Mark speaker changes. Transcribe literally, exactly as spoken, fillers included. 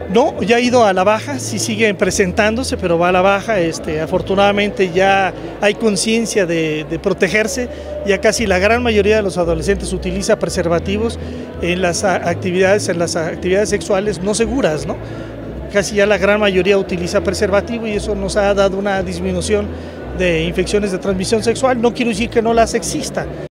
Speaker 1: No, ya ha ido a la baja, sí siguen presentándose, pero va a la baja. Este, afortunadamente ya hay conciencia de, de protegerse, ya casi la gran mayoría de los adolescentes utiliza preservativos en las actividades, en las actividades sexuales no seguras, ¿no? Casi ya la gran mayoría utiliza preservativo y eso nos ha dado una disminución de infecciones de transmisión sexual. No quiero decir que no las exista.